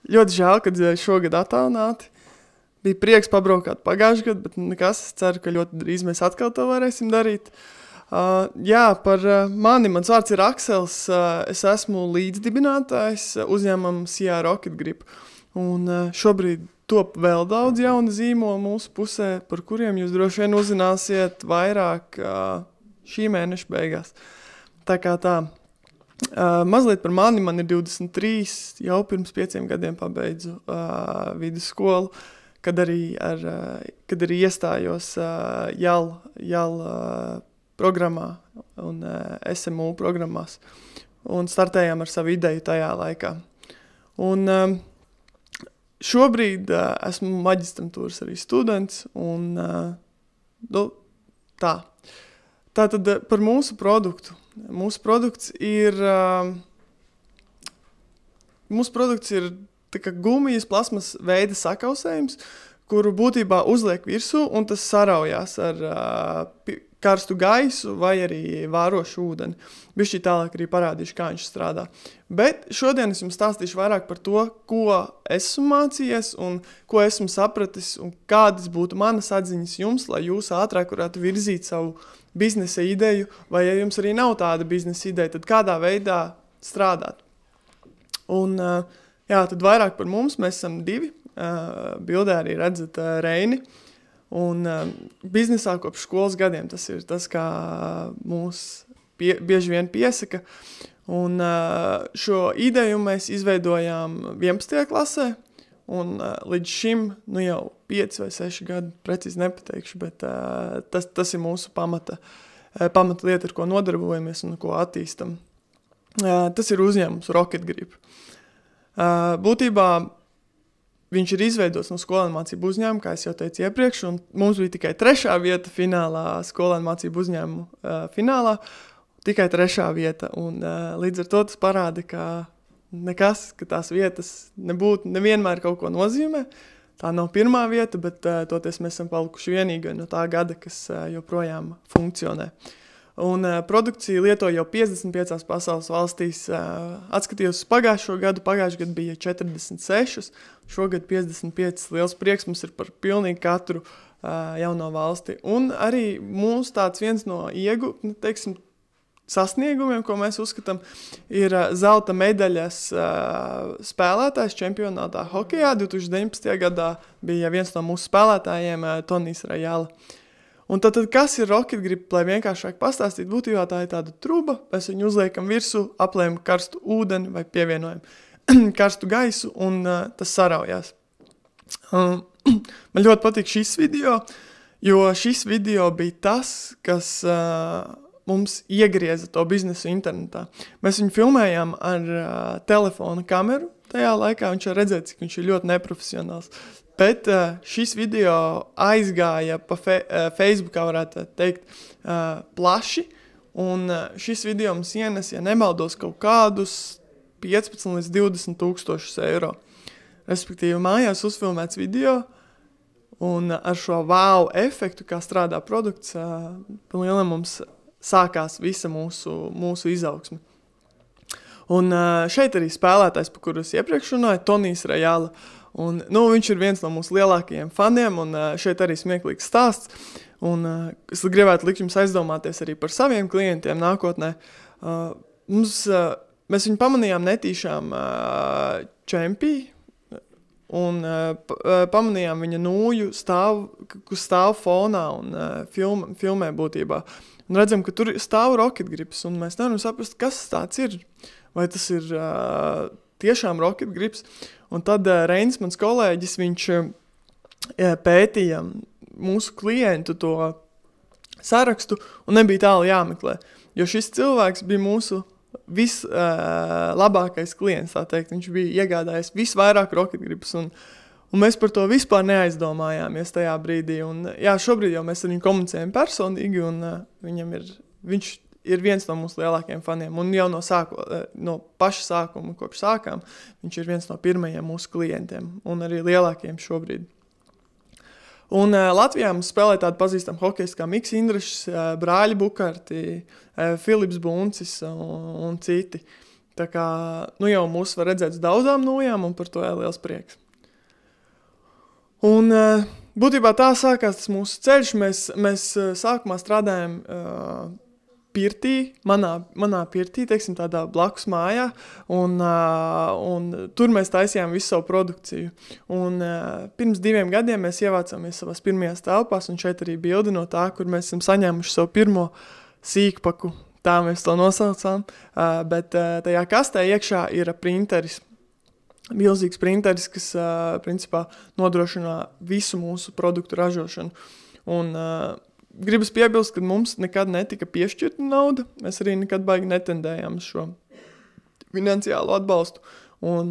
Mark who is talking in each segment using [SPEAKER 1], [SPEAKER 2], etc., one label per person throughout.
[SPEAKER 1] ļoti žēl, kad šogad attālināti. Bija prieks pabraukāt pagājušajā gadā, bet nekas, es ceru, ka ļoti drīz mēs atkal to varēsim darīt. Jā, par mani, mans vārds ir Aksels, es esmu līdzdibinātājs uzņēmumam Sijā Rocket Grip. Un šobrīd top vēl daudz jaunu zīmolu mūsu pusē, par kuriem jūs droši vien uzzināsiet vairāk šī mēneša beigās. Tā kā tā. Mazliet par mani, man ir 23, jau pirms 5 gadiem pabeidzu vidusskolu, kad arī iestājos JAL programmā un SMU programmās un startējām ar savu ideju tajā laikā. Un šobrīd esmu maģistrantūras arī students un tā. Tātad par mūsu produktu. Mūsu produkts ir tā kā gumijas plasmas veida sakausējums, kuru būtībā uzliek virsū un tas saraujās ar karstu gaisu vai arī vārošu ūdeni. Bišķi tālāk arī parādīšu, kā viņš strādā. Bet šodien es jums stāstīšu vairāk par to, ko esmu mācījies un ko esmu sapratis un kādas būtu manas atziņas jums, lai jūs ātrāk varētu virzīt savu biznesa ideju, vai ja jums arī nav tāda biznesa ideja, tad kādā veidā strādāt. Un jā, tad vairāk par mums, mēs esam 2, bildē arī redzat Reini, un biznesā kopš skolas gadiem tas ir tas, kā mūs bieži vien piesaka, un šo ideju mēs izveidojām 11. klasē, un līdz šim, jau 5 vai 6 gadu, precīzi nepateikšu, bet tas ir mūsu pamata lieta, ar ko nodarbojamies un ko attīstam. Tas ir uzņēmums Rocket Grip. Būtībā viņš ir izveidots no skolēnu mācību uzņēmuma, kā es jau teicu iepriekš, un mums bija tikai 3. vieta finālā, skolēnu mācību uzņēmumu finālā, tikai 3. vieta, un līdz ar to tas parāda, ka tās vietas nevienmēr kaut ko nozīmē. Tā nav 1. vieta, bet toties mēs esam palikuši vienīgi no tā gada, kas joprojām funkcionē. Un produkciju lieto jau 55 pasaules valstīs. Atskatījos pagājušo gadu bija 46, šogad 55. Liels prieks mums ir par pilnīgi katru jauno valsti. Un arī mūs tāds viens no sasniegumiem, ko mēs uzskatām, ir zelta medaļas spēlētājs čempionātā hokejā. 2019. gadā bija viens no mūsu spēlētājiem, Tonijs Rajala. Un tad kas ir Rocket Grip, lai vienkāršāk pastāstīt, būtībā tā ir tāda truba, mēs viņu uzliekam virsū, aplējam karstu ūdeni vai pievienojam karstu gaisu un tas saraujās. Man ļoti patīk šis video, jo šis video bija tas, kas mums iegrieza to biznesu internetā. Mēs viņu filmējām ar telefona kameru. Tajā laikā viņš redzēja, cik viņš ir ļoti neprofesionāls. Bet šis video aizgāja pa Facebookā, varētu teikt, plaši. Un šis video mums ienes, ja nemaldos, kaut kādus 15 līdz 20 tūkstošus eiro. Respektīvi, mājās uzfilmēts video. Un ar šo wow efektu, kā strādā produkts, lielam mums sākās visa mūsu izaugsme. Un šeit arī spēlētājs, par kuru es iepriekš runāju, Tonijs Rajala. Un, viņš ir viens no mūsu lielākajiem faniem, un šeit arī smieklīgs stāsts. Un es gribētu likt jums aizdomāties arī par saviem klientiem nākotnē. Mēs viņu pamanījām netīšām čempī, un pamanījām viņa nūju stāv fonā un filmē būtībā. Un redzam, ka tur stāv Rocket Grips, un mēs nevaram saprast, kas tāds ir. Vai tas ir tiešām Rocket Grips. Un tad Reinis, mans kolēģis, viņš pētīja mūsu klientu to sarakstu, un nebija tālu jāmeklē. Jo šis cilvēks bija mūsu vislabākais klients, tā teikt. Viņš bija iegādājies visvairāk Rocket Grips, un mēs par to vispār neaizdomājāmies tajā brīdī. Un, jā, šobrīd jau mēs ar viņu komunicējam personīgi, un viņš ir viens no mūsu lielākajiem faniem. Un jau no paša sākuma, kopš sākām, viņš ir viens no pirmajiem mūsu klientiem, un arī lielākajiem šobrīd. Un Latvijā mums spēlē tādi pazīstami hokejisti kā Miks Indrašs, Brāļi Bukarti, Filips Buncis un citi. Tā kā, jau mūs var redzēt uz daudzām nojām, un par to liels prieks. Un būtībā tā sākās tas mūsu ceļš. Mēs sākumā strādājam pirtī, manā pirtī, teiksim, tādā blakus mājā, un tur mēs taisījām visu savu produkciju. Un pirms 2 gadiem mēs ievācāmies savās pirmajās telpās, un šeit arī bildi no tā, kur mēs esam saņēmuši savu pirmo sīkpaku, tā mēs to nosaucām, bet tajā kastē iekšā ir printeris, milzīgs printeris, kas principā nodrošina visu mūsu produktu ražošanu. Un gribas piebilst, ka mums nekad netika piešķirta nauda. Mēs arī nekad baigi netendējām šo finansiālo atbalstu. Un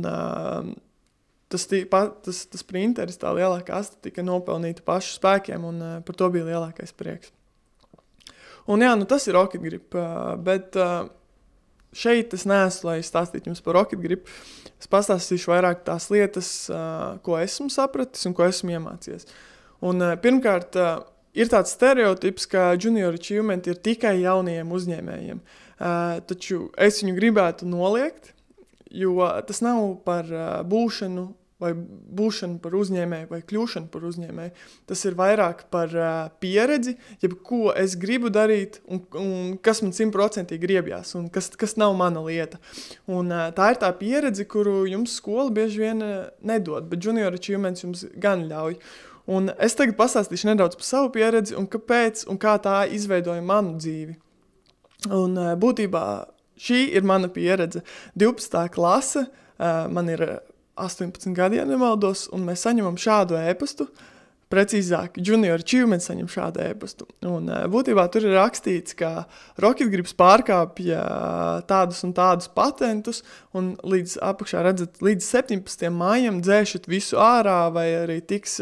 [SPEAKER 1] tas printeris, tā lielā kaste, tika nopelnīta pašu spēkiem, un par to bija lielākais prieks. Un tas ir Rocket Grip, bet šeit es neesmu, lai stāstītu jums par Rocket Grip. Es pastāstīšu vairāk tās lietas, ko esmu sapratis un ko esmu iemācījies. Un pirmkārt, ir tāds stereotips, ka Junior Achievement ir tikai jaunajiem uzņēmējiem. Taču es viņu gribētu noliegt, jo tas nav par būšanu par uzņēmēju vai kļūšanu par uzņēmēju. Tas ir vairāk par pieredzi, ko es gribu darīt un kas man 100% griebjās un kas nav mana lieta. Un tā ir tā pieredze, kuru jums skola bieži vien nedod, bet Junior Achievements jums gan ļauj. Un es tagad pastāstīšu nedaudz par savu pieredzi un kāpēc un kā tā izveidoja manu dzīvi. Un būtībā šī ir mana pieredze. 12. klase, man ir 18 gadi, ja nemaldos, un mēs saņemam šādu ēpastu, precīzāk, Junior Achievement saņem šādu ēpastu. Un būtībā tur ir rakstīts, ka Rocket Grips pārkāpja tādus un tādus patentus, un līdz apakšā redzat, līdz 17. maijam dzēšat visu ārā, vai arī tiks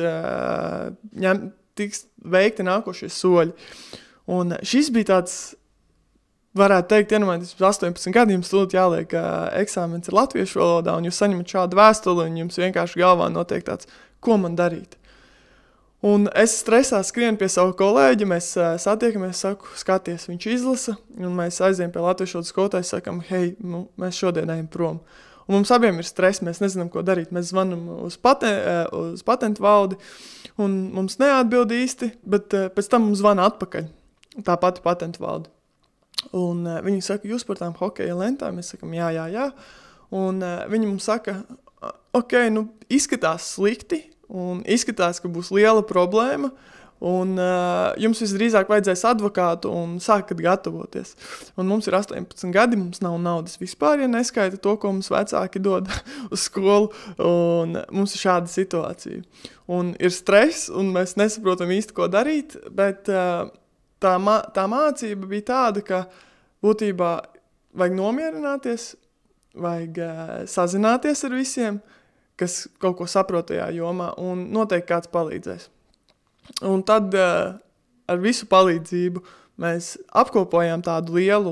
[SPEAKER 1] veikti nākošie soļi. Un šis bija tāds, varētu teikt, iedomājieties, 18 gadi jums tūlīt jāliek eksāmens ar latviešu valodā, un jūs saņemat šādu vēstuli, un jums vienkārši galvā notiek tāds, ko man darīt. Un es stresā skrienu pie savu kolēģi, mēs satiekamies, saku, skaties, viņš izlasa, un mēs aizējam pie latviešu valodas skolotāja, sakam, hei, mēs šodien ejam prom. Un mums abiem ir stress, mēs nezinām, ko darīt. Mēs zvanam uz patentu valdi, un mums neatbild īsti, bet pēc tam mums zvana atpakaļ, tā pati patentu valdi. Un viņi saka, jūs par tām hokeja lentām? Mēs sakam, jā. Un viņi mums saka, izskatās slikti, un izskatās, ka būs liela problēma, un jums visdrīzāk vajadzēs advokātu un sākat gatavoties. Un mums ir 18 gadi, mums nav naudas vispār, ja neskaita to, ko mums vecāki dod uz skolu, un mums ir šāda situācija. Un ir stress, un mēs nesaprotam īsti, ko darīt, bet tā mācība bija tāda, ka būtībā vajag nomierināties, vajag sazināties ar visiem, kas kaut ko saprot tajā jomā, un noteikti kāds palīdzēs. Un tad ar visu palīdzību mēs apkopojām tādu lielu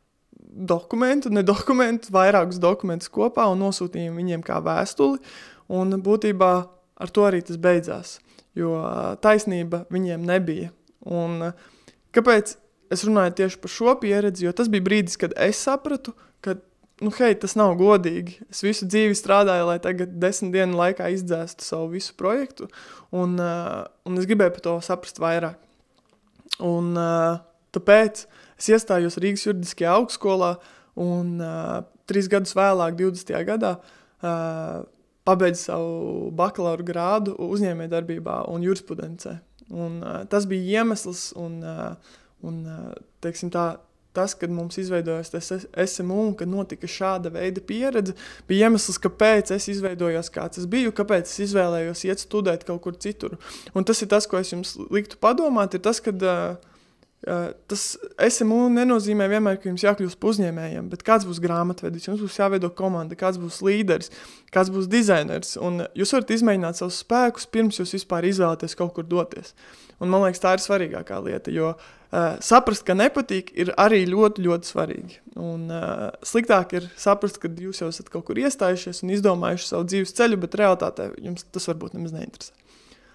[SPEAKER 1] vairākus dokumentus kopā un nosūtījām viņiem kā vēstuli, un būtībā ar to arī tas beidzās, jo taisnība viņiem nebija. Un kāpēc es runāju tieši par šo pieredzi, jo tas bija brīdis, kad es sapratu, ka tas nav godīgi. Es visu dzīvi strādāju, lai tagad 10 dienu laikā izdzēstu savu visu projektu, un es gribēju par to saprast vairāk. Un tāpēc es iestājos Rīgas juridiskajā augstskolā, un 3 gadus vēlāk, 20. gadā, pabeidzu savu bakalaura grādu uzņēmējdarbībā un jurisprudencē. Un tas bija iemesls, un teiksim tā, tas, kad mums izveidojās tas SMU un kad notika šāda veida pieredze, bija iemesls, kāpēc es izveidojos, kāds es biju, kāpēc es izvēlējos iet studēt kaut kur citur. Un tas ir tas, ko es jums liktu padomāt, ir tas, kad tas SMU nenozīmē vienmēr, ka jums jākļūst par uzņēmējiem, bet kāds būs grāmatvedis, jums būs jāveido komanda, kāds būs līderis, kāds būs dizainers, un jūs varat izmēģināt savus spēkus, pirms jūs vispār izvēlaties kaut kur doties. Un man liekas, tā ir svarīgākā lieta, jo saprast, ka nepatīk, ir arī ļoti, ļoti svarīgi. Un sliktāk ir saprast, ka jūs jau esat kaut kur iestājušies un izdomājuši savu dzīves ceļu, bet realitātē jums tas varbūt nemaz neinteresē.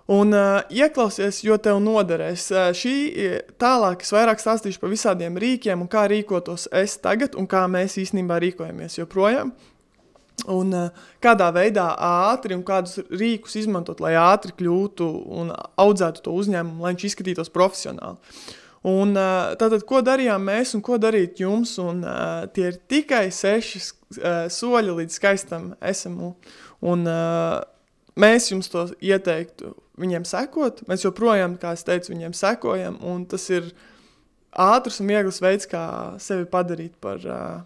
[SPEAKER 1] Un ieklausies, jo tev noderēs. Šī tālāk es vairāk stāstīšu par visādiem rīkiem un kā rīkotos es tagad un kā mēs īstenībā rīkojamies joprojām. Un kādā veidā ātri un kādus rīkus izmantot, lai ātri kļūtu un audzētu to uzņēmumu, lai viņš izskatītos profesionāli. Un tātad, ko darījām mēs un ko darīt jums, un tie ir tikai 6 soļi līdz skaistam SMU. Un mēs jums to ieteiktu viņiem sekot, mēs joprojām, kā es teicu, viņiem sekojam, un tas ir ātrs un viegls veids, kā sevi padarīt par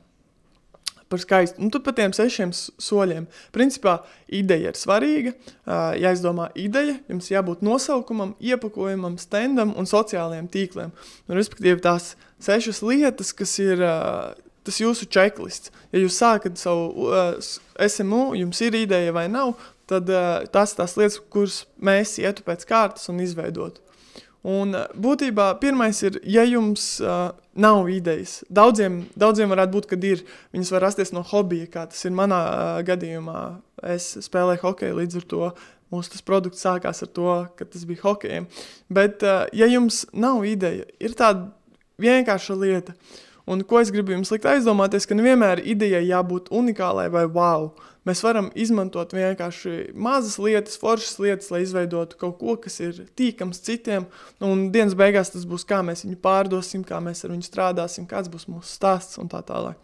[SPEAKER 1] skaistu. Un tad par tiem 6 soļiem. Principā ideja ir svarīga, jāizdomā ideja, jums jābūt nosaukumam, iepakojumam, standam un sociālajiem tīkliem. Un, respektīvi tās 6 lietas, kas ir tas jūsu checklists. Ja jūs sākat savu SMU, jums ir ideja vai nav, tad tās lietas, kuras mēs ietu pēc kārtas un izveidotu. Un būtībā pirmais ir, ja jums nav idejas. Daudziem varētu būt, kad ir. Viņas var rasties no hobija, kā tas ir manā gadījumā. Es spēlēju hokeju, līdz ar to mūsu tas produkts sākās ar to, ka tas bija hokejiem. Bet, ja jums nav ideja, ir tāda vienkārša lieta. Un ko es gribu jums likt aizdomāties, ka nevienmēr idejai jābūt unikālai vai wow. Mēs varam izmantot vienkārši mazas lietas, foršas lietas, lai izveidotu kaut ko, kas ir tīkams citiem. Un dienas beigās tas būs, kā mēs viņu pārdosim, kā mēs ar viņu strādāsim, kāds būs mūsu stāsts un tā tālāk.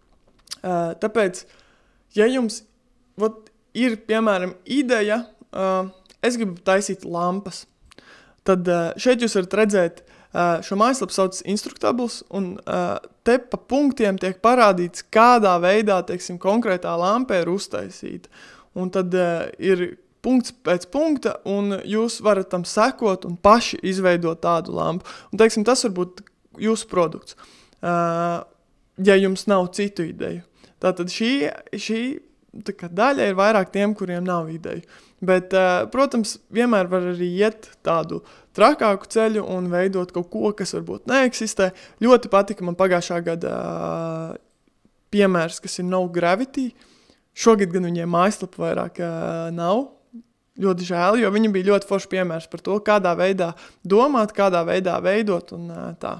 [SPEAKER 1] Tāpēc, ja jums ir, piemēram, ideja, es gribu taisīt lampas, tad šeit jūs varat redzēt, šo mājaslapu sauc Instruktables, un te pa punktiem tiek parādīts, kādā veidā, teiksim, konkrētā lampa ir uztaisīta. Un tad ir punkts pēc punkta, un jūs varat tam sekot un paši izveidot tādu lampu. Un, teiksim, tas var būt jūsu produkts, ja jums nav citu ideju. Tātad šī daļa ir vairāk tiem, kuriem nav ideju. Bet, protams, vienmēr var arī iet tādu trakāku ceļu un veidot kaut ko, kas varbūt neeksistē. Ļoti patika man pagājušā gada piemērs, kas ir No Gravity. Šogad gan viņiem mājaslapa vairāk nav. Ļoti žēl, jo viņi bija ļoti forši piemērs par to, kādā veidā domāt, kādā veidā veidot un tā.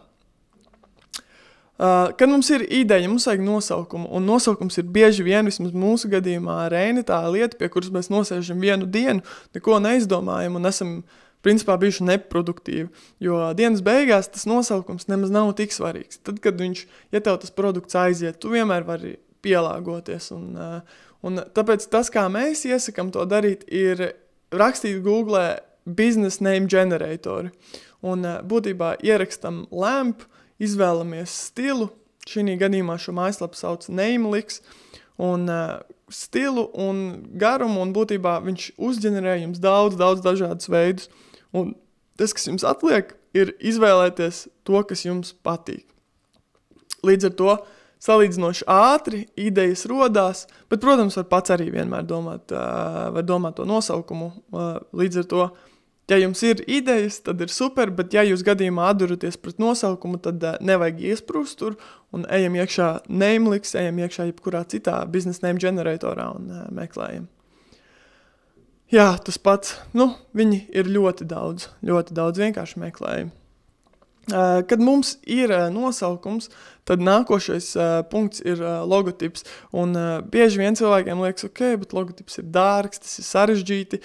[SPEAKER 1] Kad mums ir ideja, mums vajag nosaukumu, un nosaukums ir bieži vien, vismaz mūsu gadījumā, Reini, tā lieta, pie kuras mēs nosēžam vienu dienu, neko neizdomājam un esam, principā, bijuši neproduktīvi, jo dienas beigās tas nosaukums nemaz nav tik svarīgs. Tad, kad ja tev tas produkts aiziet, tu vienmēr vari pielāgoties, un tāpēc tas, kā mēs iesakam to darīt, ir rakstīt Google business name generatori, un būtībā ierakstam lamp, izvēlamies stilu, šī gadījumā šo mājaslapu sauc Namelix, un stilu un garumu, un būtībā viņš uzģenerē jums daudz dažādus veidus. Un tas, kas jums atliek, ir izvēlēties to, kas jums patīk. Līdz ar to salīdzinoši ātri idejas rodās, bet, protams, var pats arī vienmēr domāt to nosaukumu. Līdz ar to, ja jums ir idejas, tad ir super, bet ja jūs gadījumā atduraties pret nosaukumu, tad nevajag iesprūst tur un ejam iekšā Namelix, ejam iekšā jebkurā citā business name generatorā un meklējam. Jā, tas pats, viņi ir ļoti daudz vienkārši meklējam. Kad mums ir nosaukums, tad nākošais punkts ir logotips, un bieži vien cilvēkiem liekas, bet logotips ir dārgs, tas ir sarežģīti,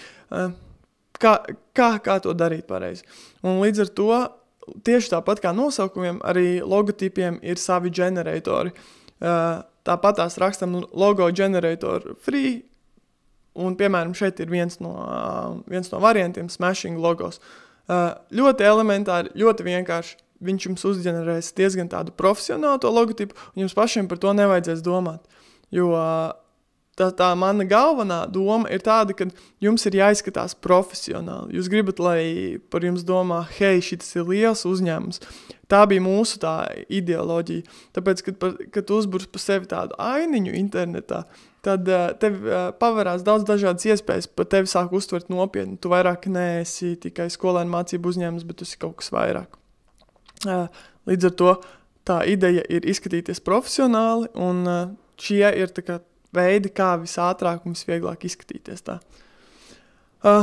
[SPEAKER 1] kā to darīt pareizi. Un līdz ar to, tieši tāpat kā nosaukumiem, arī logotipiem ir savi generatori. Tāpat tās rakstam logo generator free, un, piemēram, šeit ir viens no variantiem smashing logos. Ļoti elementāri, ļoti vienkārši, viņš jums uzģenerēs diezgan tādu profesionālu to logotipu, un jums pašiem par to nevajadzēs domāt, jo tā mana galvenā doma ir tāda, ka jums ir jāizskatās profesionāli. Jūs gribat, lai par jums domā, hei, šitas ir liels uzņēmums. Tā bija mūsu tā ideoloģija. Tāpēc, kad tu uzburs pa sevi tādu ainiņu internetā, tad tev pavarās daudz dažādas iespējas, pat tevi sāk uztvert nopietni. Tu vairāk neesi tikai skolēnu mācību uzņēmums, bet tu esi kaut kas vairāk. Līdz ar to tā ideja ir izskatīties profesionāli, un šie ir tā kā veidi, kā visātrāk un visvieglāk izskatīties tā.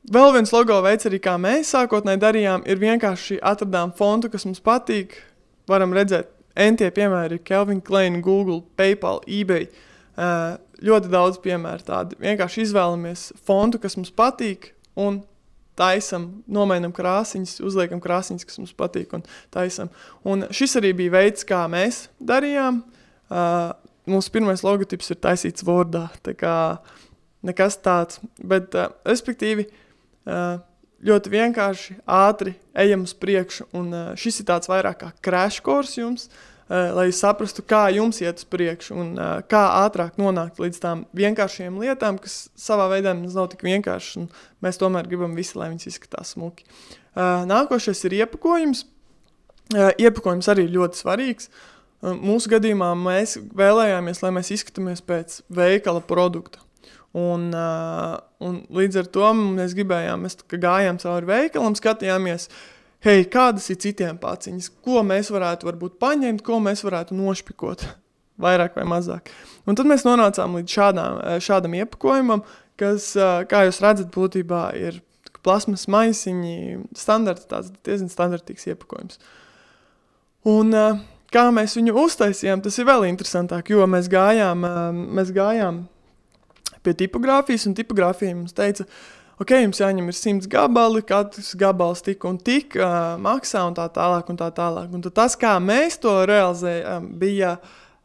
[SPEAKER 1] Vēl viens logo veids arī, kā mēs sākotnēji darījām, ir vienkārši atradām fontu, kas mums patīk. Varam redzēt, entie piemēri ir Calvin Klein, Google, PayPal, eBay. Ļoti daudz piemēru tādi. Vienkārši izvēlamies fontu, kas mums patīk un taisam, nomainam krāsiņas, uzliekam krāsiņas, kas mums patīk un taisam. Un šis arī bija veids, kā mēs darījām. Mūsu pirmais logotips ir taisīts Wordā, tā kā nekas tāds. Bet, respektīvi, ļoti vienkārši, ātri ejam uz priekšu. Un šis ir tāds vairāk kā crash course jums, lai jūs saprastu, kā jums iet uz priekšu un kā ātrāk nonākt līdz tām vienkāršiem lietām, kas savā veidā mums nav tik vienkārši. Un mēs tomēr gribam visi, lai viņas izskatās smuki. Nākošais ir iepakojums. Iepakojums arī ļoti svarīgs. Mūsu gadījumā mēs vēlējāmies, lai mēs izskatāmies pēc veikala produkta. Un līdz ar to mēs gribējām, mēs gājām cauri veikalam, skatījāmies, hei, kādas ir citiem paciņas, ko mēs varētu varbūt paņemt, ko mēs varētu nošpikot, vairāk vai mazāk. Un tad mēs nonācām līdz šādam iepakojumam, kas, kā jūs redzat, būtībā ir plasmas maisiņi, tāds diezgan standartīgs iepakojums. Un kā mēs viņu uztaisījām, tas ir vēl interesantāk, jo mēs gājām pie tipogrāfijas, un tipogrāfija mums teica, ok, jums jāņem ir 100 gabali, katrs gabals tik un tik maksā un tā tālāk un tā tālāk. Un tad tas, kā mēs to realizējām, bija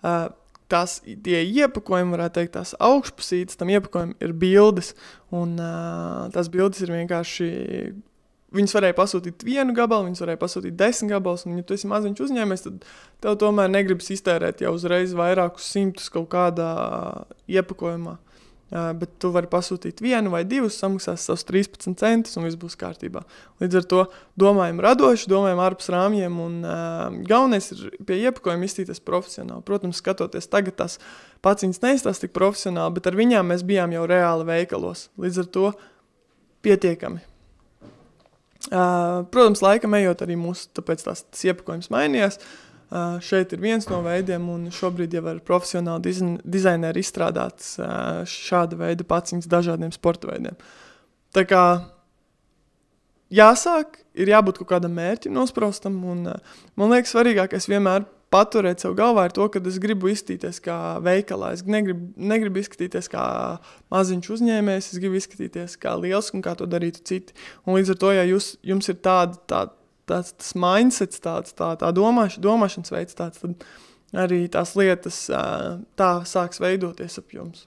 [SPEAKER 1] tie iepakojumi, varētu teikt, tās augšpusītes, tam iepakojumi ir bildes, un tās bildes ir vienkārši, viņas varēja pasūtīt 1 gabalu, viņas varēja pasūtīt 10 gabalus, un ja tu esi maziņš uzņēmējs, tad tev tomēr negribas iztērēt jau uzreiz vairākus 100 kaut kādā iepakojumā. Bet tu vari pasūtīt 1 vai 2, samaksās savus 13 centus un viss būs kārtībā. Līdz ar to domājam radoši, domājam ārpus rāmjiem un galvenais ir pie iepakojuma izstīties profesionāli. Protams, skatoties tagad tās paciņas neizstās tik profesionāli, bet ar viņām mēs bijām jau reāli veikalos. Līdz ar to pietiekami. Protams, laikam ejot arī mūsu, tāpēc tas iepakojums mainījās. Šeit ir viens no veidiem, un šobrīd jau ir profesionāli dizaineri izstrādāts šāda veida paciņas dažādiem sporta veidiem. Tā kā jāsāk, ir jābūt kaut kādam mērķim nospraustam, un man liekas svarīgākais vienmēr paturēt sev galvā ir to, ka es gribu izskatīties kā veikalā. Es negribu izskatīties kā maziņš uzņēmējs, es gribu izskatīties kā liels un kā to darītu citi. Un līdz ar to, ja jums ir tas mindsets, tā domāšanas veids tāds, tad arī tās lietas tā sāks veidoties ap jums.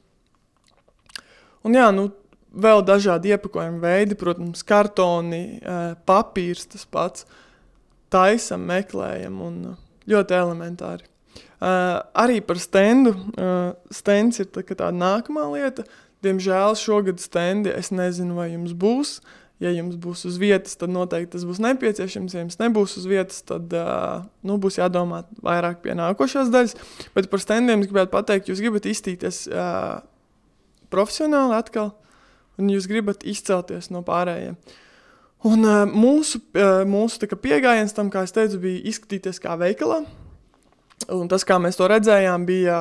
[SPEAKER 1] Un jā, vēl dažādi iepakojumi veidi, protams, kartoni, papīrs tas pats, taisam, meklējam un ļoti elementāri. Arī par stendu. Stends ir tāda nākamā lieta. Diemžēl šogad stendi es nezinu, vai jums būs. Ja jums būs uz vietas, tad noteikti tas būs nepieciešams. Ja jums nebūs uz vietas, tad būs jādomā vairāk pie nākošās daļas. Bet par stendiem es gribētu pateikt, jūs gribat izstīties profesionāli atkal, un jūs gribat izcelties no pārējiem. Un mūsu piegājiens tam, kā es teicu, bija izskatīties kā veikalā. Un tas, kā mēs to redzējām, bija,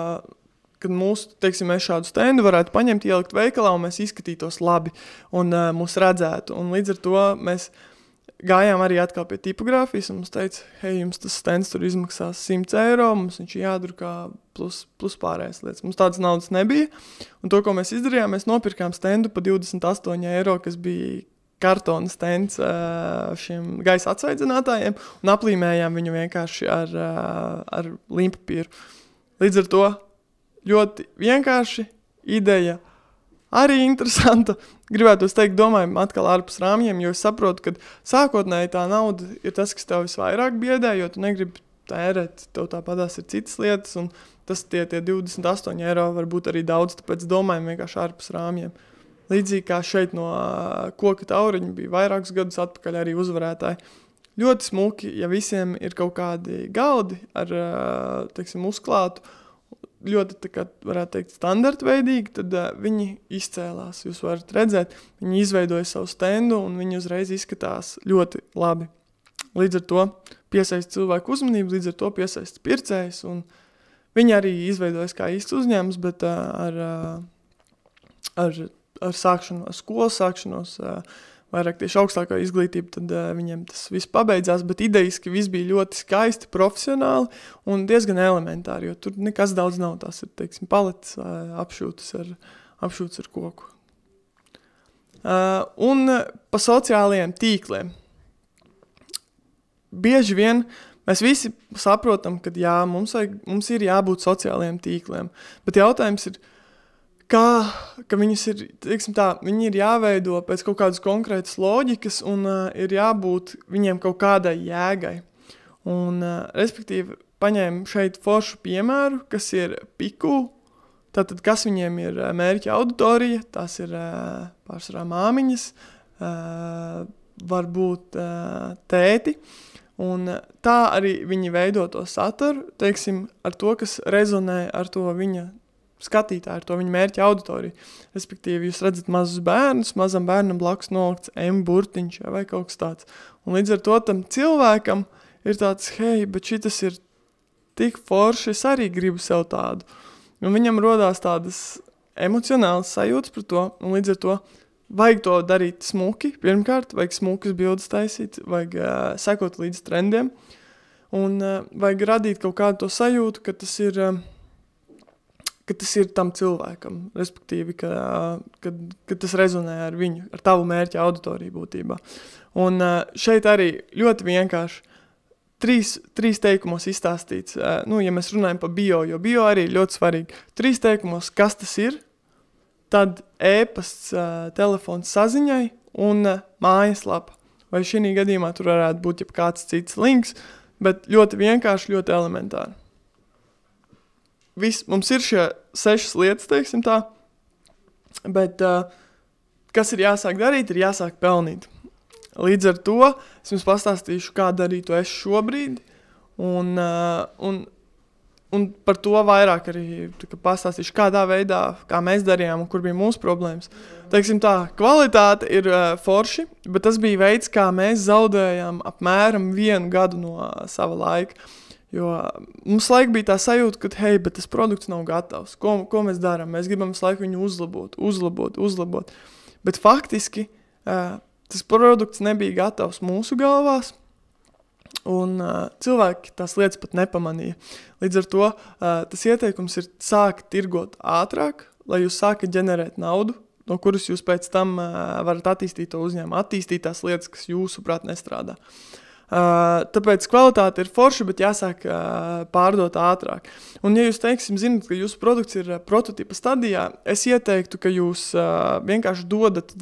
[SPEAKER 1] kad mēs šādu stendu varētu paņemt, ielikt veikalā, un mēs izskatītos labi un mūs redzētu. Un līdz ar to mēs gājām arī atkal pie tipogrāfijas, un mums teica, hei, jums tas stends tur izmaksās 100 eiro, mums viņš jādrukā plus pārējās lietas. Mums tādas naudas nebija, un to, ko mēs izdarījām, mēs nopirkām stendu pa 28 eiro, kas bija kartona stends šiem gaisa atsvaidzinātājiem, un aplīmējām viņu vienkārši ar līmpapīru. Līdz ar to ļoti vienkārši ideja, arī interesanta. Gribētu teikt, domājam atkal ārpus rāmjiem, jo es saprotu, ka sākotnēji tā nauda ir tas, kas tev visvairāk biedē, jo tu negribi tērēt, tev tāpatās ir citas lietas, un tas tie 28 eiro var būt arī daudz, tāpēc domājam vienkārši ārpus rāmjiem. Līdzīgi kā šeit no koka tauriņa bija vairākus gadus atpakaļ arī uzvarētāji. Ļoti smuki, ja visiem ir kaut kādi galdi ar, uzklātu, ļoti, varētu teikt, standartveidīgi, tad viņi izcēlās. Jūs varat redzēt, viņi izveidoja savu stendu un viņi uzreiz izskatās ļoti labi. Līdz ar to piesaist cilvēku uzmanību, līdz ar to piesaist pircējus, un viņi arī izveidojas kā īsts uzņēmums, bet ar ar sākšanos, skolas sākšanos, vairāk tieši augstākā izglītība, tad viņiem tas viss pabeidzās, bet idejiski viss bija ļoti skaisti, profesionāli un diezgan elementāri, jo tur nekas daudz nav, tās ir, teiksim, paletes apšūtas ar koku. Un pa sociālajiem tīkliem. Bieži vien mēs visi saprotam, ka jā, mums ir jābūt sociālajiem tīkliem, bet jautājums ir, ka viņas ir, teiksim tā, viņi ir jāveido pēc kaut kādas konkrētas loģikas un ir jābūt viņiem kaut kādai jēgai. Un, respektīvi, paņēmu šeit foršu piemēru, kas ir Piku. Tātad, kas viņiem ir mērķa auditorija, tās ir pārsvarā māmiņas, varbūt tēti. Un tā arī viņi veido to saturu, teiksim, ar to, kas rezonē ar to viņa skatītāju, ar to viņa mērķa auditoriju. Respektīvi, jūs redzat mazus bērnus, mazam bērnam blakus nolikts burtiņš vai kaut kas tāds. Un līdz ar to tam cilvēkam ir tāds, hei, bet šitas ir tik forši, es arī gribu sev tādu. Un viņam rodās tādas emocionālas sajūtas par to, un līdz ar to vajag to darīt smuki, pirmkārt, vajag smukas bildes taisīt, vajag sekot līdz trendiem, un vajag radīt kaut kādu to sajūtu, ka tas ir tam cilvēkam, respektīvi, ka tas rezonē ar viņu, ar tavu mērķa auditoriju būtībā. Un šeit arī ļoti vienkārši trīs teikumos izstāstīts, ja mēs runājam par bio, jo bio arī ļoti svarīgi. 3 teikumos, kas tas ir, tad e-pasts, telefons saziņai un mājaslapa. Vai šī gadījumā tur varētu būt kāds cits links, bet ļoti vienkārši, ļoti elementāri. Mums ir šie 6 lietas, teiksim tā, bet kas ir jāsāk darīt, ir jāsāk pelnīt. Līdz ar to es jums pastāstīšu, kā darīt to es šobrīd, un par to vairāk arī pastāstīšu, kādā veidā, kā mēs darījām un kur bija mūsu problēmas. Teiksim tā, kvalitāte ir forši, bet tas bija veids, kā mēs zaudējām apmēram 1 gadu no sava laika. Jo mums laika bija tā sajūta, ka, hei, bet tas produkts nav gatavs. Ko mēs darām? Mēs gribam visu laiku viņu uzlabot. Bet faktiski tas produkts nebija gatavs mūsu galvās, un cilvēki tās lietas pat nepamanīja. Līdz ar to tas ieteikums ir sākt tirgot ātrāk, lai jūs sākat ģenerēt naudu, no kuras jūs pēc tam varat attīstīt to uzņēmumu, attīstīt tās lietas, kas jūsuprāt nestrādā. Tāpēc kvalitāte ir forša, bet jāsāk pārdot ātrāk. Un ja jūs, teiksim, zinat, ka jūsu produkts ir prototipa stadijā, es ieteiktu, ka jūs vienkārši dodat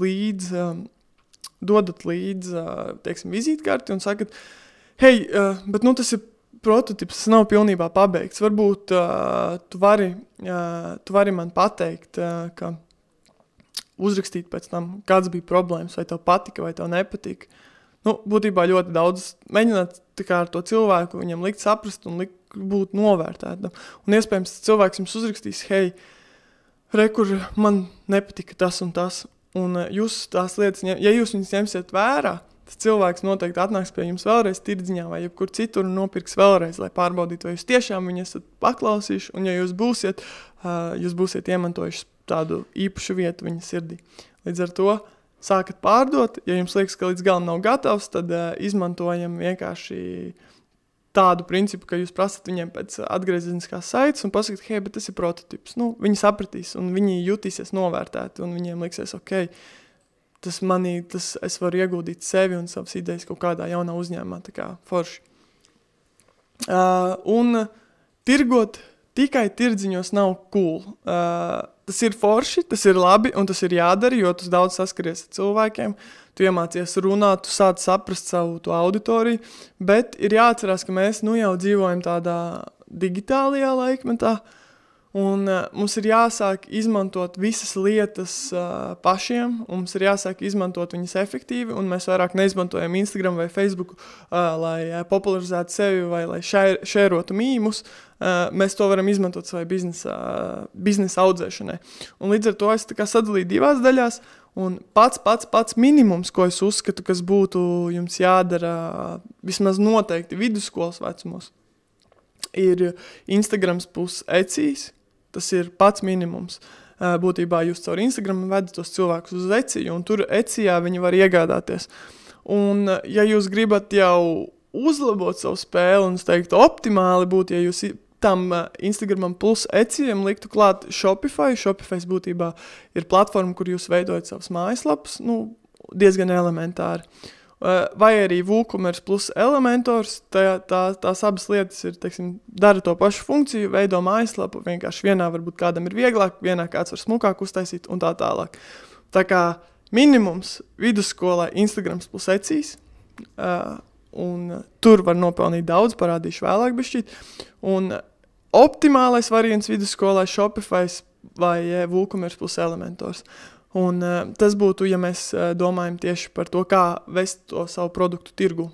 [SPEAKER 1] līdz teiksim, vizītkarti un sakat, hei, bet tas ir prototips, tas nav pilnībā pabeigts. Varbūt tu vari man pateikt, ka uzrakstīt pēc tam, kāds bija problēmas, vai tev patika, vai tev nepatika. Būtībā ļoti daudz mēģināt ar to cilvēku viņam likt saprast un likt būt novērtētam. Un iespējams, cilvēks jums uzrakstīs, hei, kur man nepatika tas un tas. Un jūs tās lietas, ja jūs viņas ņemsiet vērā, tas cilvēks noteikti atnāks pie jums vēlreiz tirdziņā vai jebkur citur un nopirks vēlreiz, lai pārbaudītu, vai jūs tiešām viņu esat paklausījuši. Un ja jūs būsiet iemantojuši tādu īpašu vietu viņa sirdī. Līdz ar to sākat pārdot, ja jums liekas, ka līdz galam nav gatavs, tad izmantojam vienkārši tādu principu, ka jūs prasat viņiem pēc atgriezeniskās saites un pasakat, hei, bet tas ir prototips. Viņi sapratīs un viņi jutīsies novērtēti un viņiem liksies, ok, es varu ieguldīt sevi un savas idejas kaut kādā jaunā uzņēmumā, tā kā forši. Un tirgot tikai tirdziņos nav cool. Tas ir forši, tas ir labi un tas ir jādara, jo tu daudz saskaries ar cilvēkiem, tu iemācies runāt, tu sāc saprast savu to auditoriju, bet ir jāatcerās, ka mēs jau dzīvojam tādā digitālajā laikmetā, un mums ir jāsāk izmantot visas lietas pašiem, un mums ir jāsāk izmantot viņas efektīvi, un mēs vairāk neizmantojam Instagram vai Facebook, lai popularizētu sevi vai lai šērotu mīmus. Mēs to varam izmantot savai biznesa audzēšanai. Un līdz ar to es sadalīju 2 daļās, un pats minimums, ko es uzskatu, kas būtu jums jādara vismaz noteikti vidusskolas vecumos, ir Instagrams plus Etsijs. Tas ir pats minimums. būtībā jūs caur Instagram vedat tos cilvēkus uz Etsy, un tur Etsyjā viņi var iegādāties. Un, ja jūs gribat jau uzlabot savu spēli, un es teiktu optimāli būtu, ja jūs tam Instagramam plus Etsyjam liktu klāt Shopify. Shopify būtībā ir platforma, kur jūs veidojat savas mājaslapas, diezgan elementāri. Vai arī WooCommerce plus Elementors, tās abas lietas ir, teiksim, dara to pašu funkciju, veido mājaslapu, vienkārši vienā varbūt kādam ir vieglāk, vienā kāds var smukāk uztaisīt un tā tālāk. Tā kā minimums vidusskolai Instagrams plus Etsys, un tur var nopelnīt daudz, parādīšu vēlāk bišķīt, un optimālais variants vidusskolai Shopify vai WooCommerce plus Elementors. Un tas būtu, ja mēs domājam tieši par to, kā vest to savu produktu tirgu.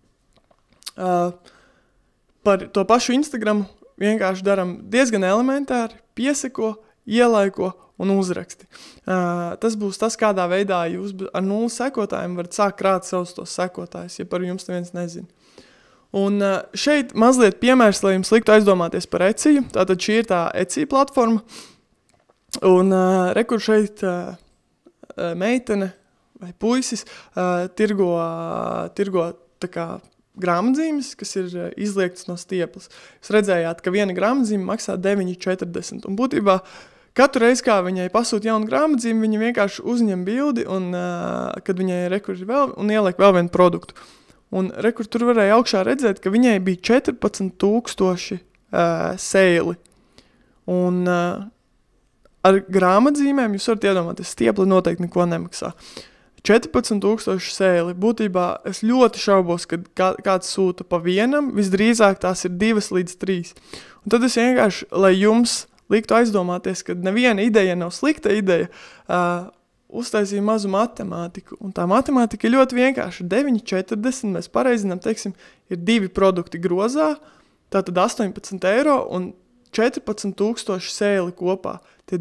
[SPEAKER 1] Par to pašu Instagramu vienkārši daram diezgan elementāri, pieseko, ielaiko un uzraksti. Tas būs tas, kādā veidā jūs ar 0 sekotājiem varat sākt krāt savus tos sekotājus, ja par jums neviens nezina. Un šeit mazliet piemērs, lai jums liktu aizdomāties par Etsy. Tātad šī ir tā Etsy platforma. Un rekur šeit meitene vai puisis tirgo tā kā grāmatzīmes, kas ir izliektas no stieples. Jūs redzējāt, ka viena grāmatzīme maksā 9,40. Un būtībā katru reizi, kā viņai pasūt jaunu grāmatzīmi, viņa vienkārši uzņem bildi, un kad viņai rekur vēl, un ieliek vēl vienu produktu. Un rekur tur varēja augšā redzēt, ka viņai bija 14,000 sēli. Un ar grāmatzīmēm jūs varat iedomāties, stiepli noteikti neko nemaksā. 14,000 sēli. Būtībā es ļoti šaubos, kad kāds sūta pa vienam, visdrīzāk tās ir 2 līdz 3. Un tad es vienkārši, lai jums liktu aizdomāties, ka neviena ideja nav slikta ideja, uztaisīju mazu matemātiku. Un tā matemātika ir ļoti vienkārša. 9,40 mēs pareizinām, teiksim, ir 2 produkti grozā, tātad 18 eiro un 14,000 sēli kopā. Tie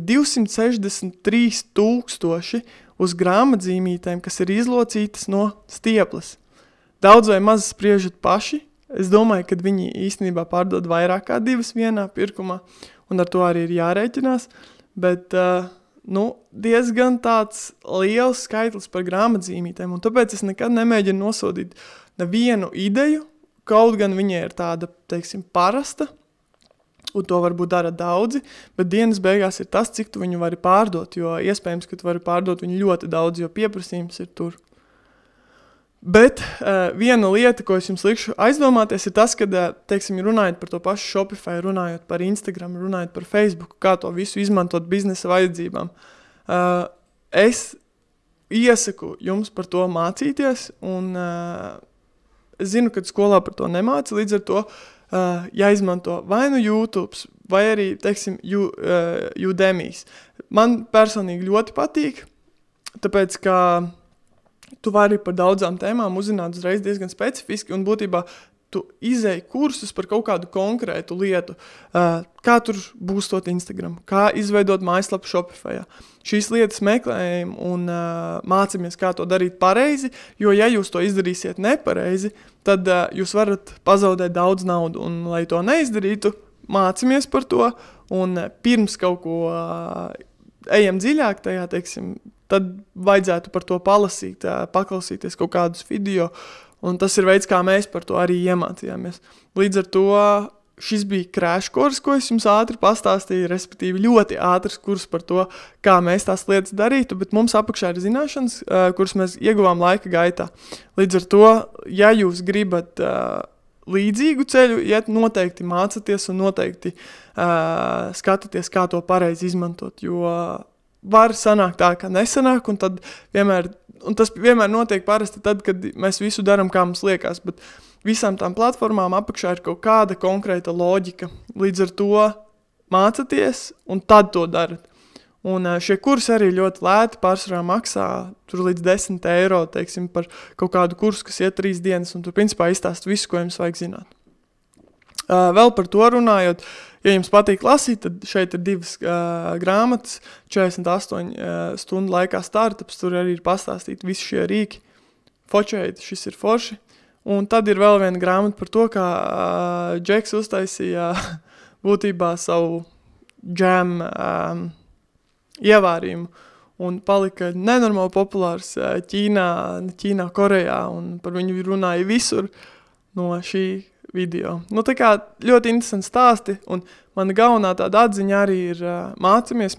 [SPEAKER 1] 263,000 uz grāmatzīmītēm, kas ir izlocītas no stieples. Daudz vai maz spriežat paši. Es domāju, ka viņi īstenībā pārdod vairāk kā 2 vienā pirkumā, un ar to arī ir jārēķinās. Bet diezgan tāds liels skaitlis par grāmatzīmītēm, un tāpēc es nekad nemēģinu nosodīt nevienu ideju, kaut gan viņa ir tāda, teiksim, parasta, un to varbūt dara daudzi, bet dienas beigās ir tas, cik tu viņu vari pārdot, jo iespējams, ka tu vari pārdot viņu ļoti daudz, jo pieprasījums ir tur. Bet viena lieta, ko es jums likšu aizdomāties, ir tas, kad, teiksim, runājot par to pašu Shopify, runājot par Instagram, runājot par Facebook, kā to visu izmantot biznesa vajadzībām. Es iesaku jums par to mācīties, un es zinu, ka skolā par to nemāca, līdz ar to jāizmanto vai nu YouTube, vai arī, teiksim, Udemy's. Man personīgi ļoti patīk, tāpēc, ka tu vari par daudzām tēmām uzzināt uzreiz diezgan specifiski, un būtībā tu izēji kursus par kaut kādu konkrētu lietu, kā tur būstot Instagram, kā izveidot mājaslapu Shopifyā. Šīs lietas meklējam un mācamies, kā to darīt pareizi, jo ja jūs to izdarīsiet nepareizi, tad jūs varat pazaudēt daudz naudu, un lai to neizdarītu, mācamies par to, un pirms kaut ko ejam dziļāk tajā, teiksim, tad vajadzētu par to palasīt, paklausīties kaut kādus video, un tas ir veids, kā mēs par to arī iemācījāmies. Līdz ar to šis bija crash course, ko es jums ātri pastāstīju, respektīvi ļoti ātrs kurs par to, kā mēs tās lietas darītu, bet mums apakšā ir zināšanas, kuras mēs ieguvām laika gaitā. Līdz ar to, ja jūs gribat līdzīgu ceļu, iet noteikti mācaties un noteikti skatāties, kā to pareizi izmantot, jo var sanākt tā, ka nesanāk, un tas vienmēr notiek parasti tad, kad mēs visu daram, kā mums liekas, bet visām tām platformām apakšā ir kaut kāda konkrēta loģika. Līdz ar to mācaties un tad to darat. Un šie kursi arī ļoti lēti pārsvarā maksā tur līdz 10 eiro, teiksim, par kaut kādu kursu, kas iet 3 dienas, un tur principā izstāst visu, ko jums vajag zināt. Vēl par to runājot, ja jums patīk lasīt, tad šeit ir 2 grāmatas, 48 stundu laikā startups, tur arī ir pastāstīt visi šie rīki. Fočēt, šis ir forši. Un tad ir vēl viena grāmata par to, kā Džeks uztaisīja būtībā savu jam ievārījumu. Un palika nenormāli populārs Ķīnā, Korejā, un par viņu runāja visur no šī video. Nu, tā kā ļoti interesanti stāsti, un mana galvenā tāda atziņa arī ir mācamies,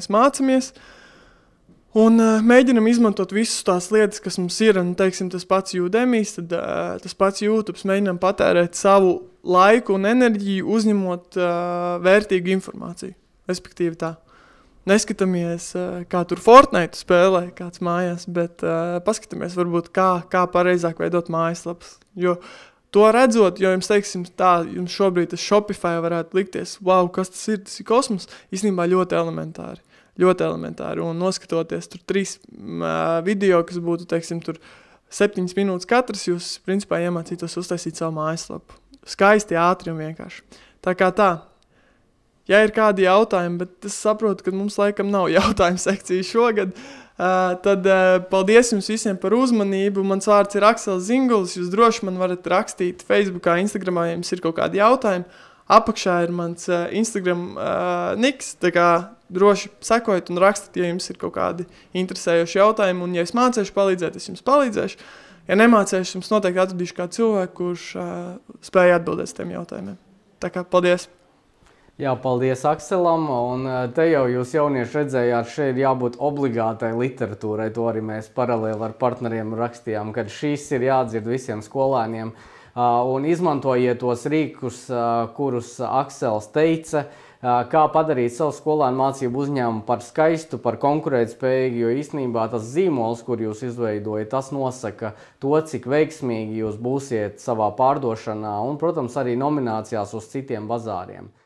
[SPEAKER 1] un mēģinam izmantot visus tās lietas, kas mums ir, un, teiksim, tas pats Udemy's, tad tas pats YouTube, mēģinam patērēt savu laiku un enerģiju, uzņemot vērtīgu informāciju, respektīvi tā. Neskatāmies, kā tur Fortnite spēlē kāds mājās, bet paskatāmies varbūt, kā pareizāk veidot mājaslapas. Jo to redzot, jo jums, teiksim, jums šobrīd tas Shopify varētu likties, wow, kas tas ir kosmos, īstenībā ļoti elementāri. Un noskatoties tur 3 video, kas būtu, teiksim, tur 7 minūtes katrs, jūs, principā, iemācītos uztaisīt savu mājaslapu. Skaisti, ātri un vienkārši. Tā kā tā. Ja ir kādi jautājumi, bet es saprotu, ka mums laikam nav jautājumu sekcija šogad, tad paldies jums visiem par uzmanību. Mans vārds ir Aksels Zingulis, jūs droši man varat rakstīt Facebookā, Instagramā, ja jums ir kaut kādi jautājumi. Apakšā ir mans Instagram niks, tā kā droši sekojiet un rakstiet, ja jums ir kaut kādi interesējoši jautājumi, un ja es mācēšu palīdzēt, es jums palīdzēšu. Ja nemācēšu, jums noteikti atradīšu kādu cilvēku, kurš spēja atbildēt uz tiem jautājumiem. Tā kā paldies!
[SPEAKER 2] Jā, paldies Akselam, un te jau jūs jaunieši redzējāt, šeit ir jābūt obligātai literatūrai, to arī mēs paralēli ar partneriem rakstījām, kad šīs ir jādzird visiem skolēniem, un izmantojiet tos rīkus, kurus Aksels teica, kā padarīt savu skolēnu mācību uzņēmumu par skaistu, par konkurētspējīgu, jo īstenībā tas zīmols, kur jūs izveidojat, tas nosaka to, cik veiksmīgi jūs būsiet savā pārdošanā un, protams, arī nominācijās uz citiem bazāriem.